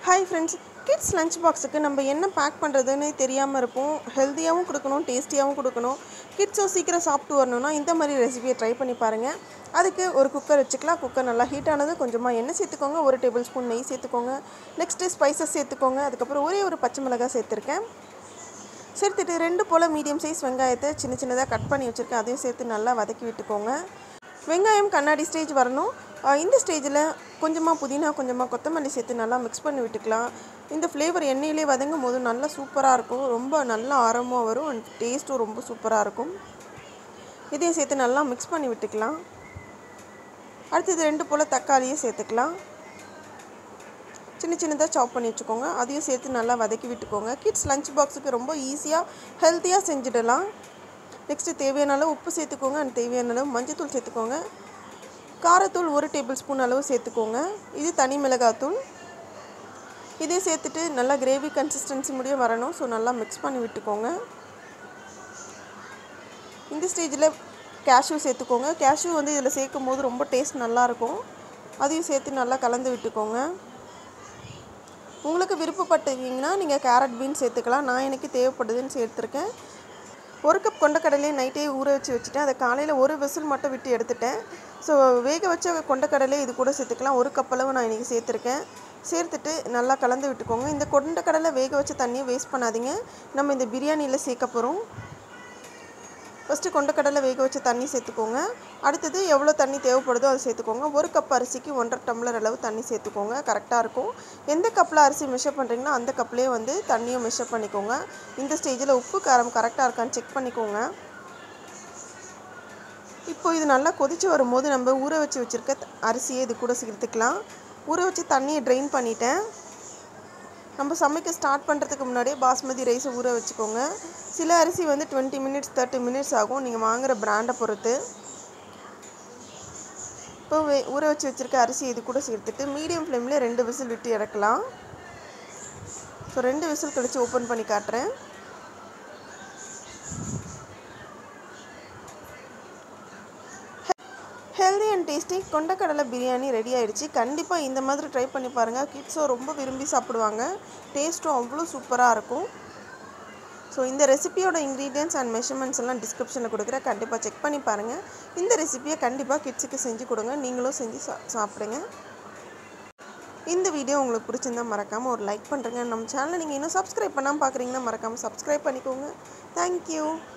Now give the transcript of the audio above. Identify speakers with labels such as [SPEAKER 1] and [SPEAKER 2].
[SPEAKER 1] Hi friends, kids lunch boxுக்கு நம்ம என்ன back பண்றதுன்னு தெரியாம இருப்போம். ஹெல்தியாவும் கொடுக்கணும், டேஸ்டியாவும் கொடுக்கணும். கிட்ஸும் சீக்கிரம் சாப்பிட்டு வரணும்னா இந்த மாதிரி ரெசிபியை ட்ரை பண்ணி பாருங்க. அதுக்கு ஒரு குக்கர் வச்சுக்கலாம். குக்கர் நல்லா ஹீட் ஆனது கொஞ்சமா எண்ணெய் சேர்த்துக்கோங்க. 1 டேபிள் ஸ்பூன் நெய் சேர்த்துக்கோங்க. நெக்ஸ்ட் ஸ்பைசஸ் சேர்த்துக்கோங்க. அதுக்கப்புறம் ஒரே ஒரு பச்சை மிளகாய் சேர்த்துருக்கேன். சேர்த்துட்டு 2 போல மீடியம் சைஸ் வெங்காயத்தை சின்ன சின்னதாக கட் பண்ணி வச்சுருக்கேன். அதையும் சேர்த்து நல்லா வதக்கி விட்டுக்கோங்க. வெங்காயம் கண்ணாடி ஸ்டேஜ் வரணும். இந்த ஸ்டேஜில் கொஞ்சமாக புதினா கொஞ்சமாக கொத்தமல்லி சேர்த்து நல்லா மிக்ஸ் பண்ணி விட்டுக்கலாம். இந்த ஃப்ளேவர் எண்ணெயிலே வதங்கும் போது நல்லா சூப்பராக இருக்கும். ரொம்ப நல்லா ஆரமாக வரும் அண்ட் டேஸ்ட்டும் ரொம்ப சூப்பராக இருக்கும். இதையும் சேர்த்து நல்லா மிக்ஸ் பண்ணி விட்டுக்கலாம். அடுத்தது 2 போல் தக்காளியை சேர்த்துக்கலாம். சின்ன சின்னதாக சாப் பண்ணி வச்சுக்கோங்க. அதையும் சேர்த்து நல்லா வதக்கி விட்டுக்கோங்க. கிட்ஸ் லஞ்ச் பாக்ஸுக்கு ரொம்ப ஈஸியாக ஹெல்த்தியாக செஞ்சிடலாம். நெக்ஸ்ட்டு தேவையான அளவு உப்பு சேர்த்துக்கோங்க அண்ட் தேவையான அளவு மஞ்சத்தூள் சேர்த்துக்கோங்க. காரத்தூள் 1 டேபிள் ஸ்பூன் அளவு சேர்த்துக்கோங்க. இது தனி மிளகாத்தூள். இதே சேர்த்துட்டு நல்லா கிரேவி கன்சிஸ்டன்சி முடிய வரணும். ஸோ நல்லா மிக்ஸ் பண்ணி விட்டுக்கோங்க. இந்த ஸ்டேஜில் கேஷ்யூ சேர்த்துக்கோங்க. கேஷ்யூ இதில் சேர்க்கும் போது ரொம்ப டேஸ்ட் நல்லாயிருக்கும். அதையும் சேர்த்து நல்லா கலந்து விட்டுக்கோங்க. உங்களுக்கு விருப்பப்பட்டீங்கன்னா நீங்கள் கேரட் பீன்ஸ் சேர்த்துக்கலாம். நான் எனக்கு தேவைப்படுதுன்னு சேர்த்துருக்கேன். 1 கப் கொண்டக்கடலையை நைட்டே ஊற வச்சுட்டேன். அதை காலையில் 1 விசில் மட்டும் விட்டு எடுத்துட்டேன். ஸோ வேக வச்ச கொண்டக்கடலை இது கூட சேர்த்துக்கலாம். 1 கப் அளவு நான் இன்றைக்கி சேர்த்துருக்கேன். சேர்த்துட்டு நல்லா கலந்து விட்டுக்கோங்க. இந்த கொண்டக்கடலை வேக வச்ச தண்ணியை வேஸ்ட் பண்ணாதீங்க. நம்ம இந்த பிரியாணியில் சேர்க்க போகிறோம். ஃபஸ்ட்டு கொண்டக்கடலை வேக வச்ச தண்ணி சேர்த்துக்கோங்க. அடுத்தது எவ்வளோ தண்ணி தேவைப்படுதோ அதை சேர்த்துக்கோங்க. 1 கப் அரிசிக்கு 1.5 டம்ளர் அளவு தண்ணி சேர்த்துக்கோங்க. கரெக்டாக இருக்கும். எந்த கப்பில் அரிசி மெஷர் பண்ணுறீங்கன்னா அந்த கப்லேயே தண்ணியும் மெஷர் பண்ணிக்கோங்க. இந்த ஸ்டேஜில் உப்பு காரம் கரெக்டாக இருக்கான்னு செக் பண்ணிக்கோங்க. இப்போ இது நல்லா கொதித்து வரும்போது நம்ம ஊற வச்சுருக்க அரிசியை இது கூட சேர்த்துக்கலாம். ஊற வச்சு தண்ணியை ட்ரெயின் பண்ணிட்டேன். நம்ம சமைக்க ஸ்டார்ட் பண்ணுறதுக்கு முன்னாடியே பாஸ்மதி ரைஸை ஊற வச்சுக்கோங்க. சில அரிசி 20 மினிட்ஸ் 30 மினிட்ஸ் ஆகும். நீங்கள் வாங்குகிற பிராண்டை பொறுத்து. இப்போ ஊற வச்சுருக்க அரிசி இது கூட சேர்த்துட்டு மீடியம் ஃப்ளேமில் 2 விசில் விட்டு இறக்கலாம். ஸோ 2 விசில் கழித்து ஓப்பன் பண்ணி காட்டுறேன். ஹெல்தி அண்ட் டேஸ்டி கொண்டக்கடலை பிரியாணி ரெடி ஆகிடுச்சு. கண்டிப்பாக இந்த மாதிரி ட்ரை பண்ணி பாருங்கள். கிட்ஸும் ரொம்ப விரும்பி சாப்பிடுவாங்க. டேஸ்ட்டும் அவ்வளோ சூப்பராக இருக்கும். ஸோ இந்த ரெசிபியோட இன்க்ரீடியன்ட்ஸ் அண்ட் மெஷர்மெண்ட்ஸ் எல்லாம் டிஸ்கிரிப்ஷனில் கொடுக்குறேன். கண்டிப்பாக செக் பண்ணி பாருங்கள். இந்த ரெசிபியை கண்டிப்பாக கிட்ஸுக்கு செஞ்சு கொடுங்க. நீங்களும் செஞ்சு சாப்பிடுங்க. இந்த வீடியோ உங்களுக்கு பிடிச்சிருந்தால் மறக்காமல் ஒரு லைக் பண்ணுறேங்க. நம்ம சேனலை நீங்கள் இன்னும் சப்ஸ்கிரைப் பண்ணாமல் பார்க்குறீங்கன்னா மறக்காமல் சப்ஸ்கிரைப் பண்ணிக்கோங்க. தேங்க்யூ.